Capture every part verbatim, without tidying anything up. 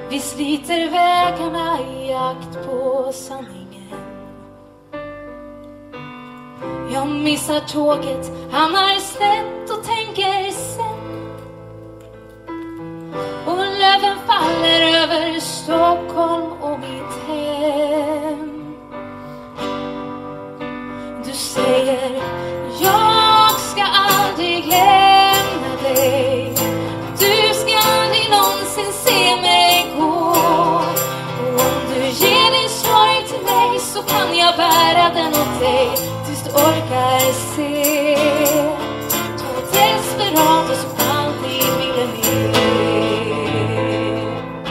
Vi sliter vägarna i jakt på sanningen. Jag missar tåget, hamnar snett och tänker sen. Och löven faller över Stockholm och mitt hem. Du säger, jag ska aldrig lämna dig. Du ska aldrig någonsin se mig gå. Och om du ger din sorg till mig så kan jag bära den åt dig tills du orkar se. Två desperata som alltid ville mer.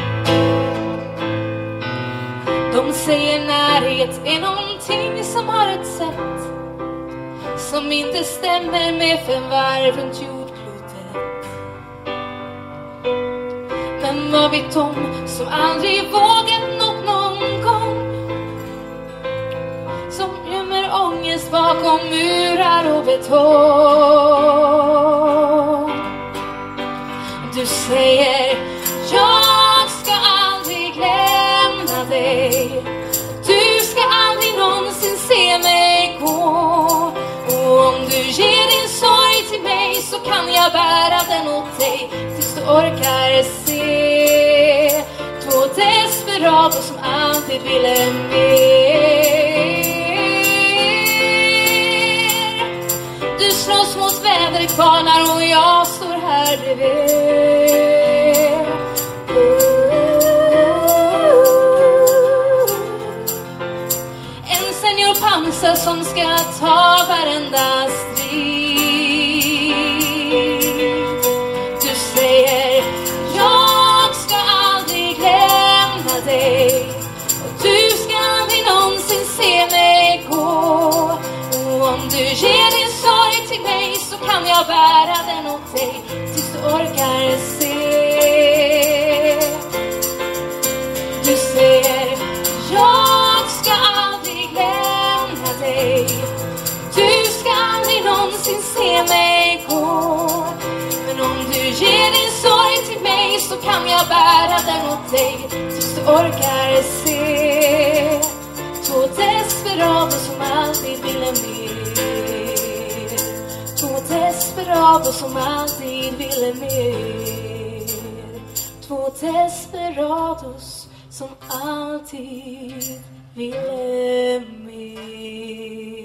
De säger närhet är någonting som har ett sätt som inte stämmer med fem varv runt jordklotet. Men vad vet de som aldrig vågat något någon gång, som gömmer ångest bakom murar och betong. Du säger, jag ska aldrig lämna dig. Du ska aldrig någonsin se mig gå. Och om du ger din sorg till mig så kan jag bära den åt dig tills du orkar se. Två desperata som alltid ville mer. Du slåss mot väderkvarnar och jag står här bredvid. En senior pansar som ska ta varenda strid. Du säger, jag ska aldrig lämna dig. Och du ska aldrig någonsin se mig gå. Och om du ger din sorg till mig så kan jag bära den åt dig tills du orkar se. Du säger, jag ska aldrig lämna dig. Du ska aldrig någonsin se mig gå. Men om du ger din sorg till mig så kan jag bära den åt dig tills du orkar se. Två desperata som alltid ville mer. Två desperata som alltid ville mer. Två desperados som alltid ville mer.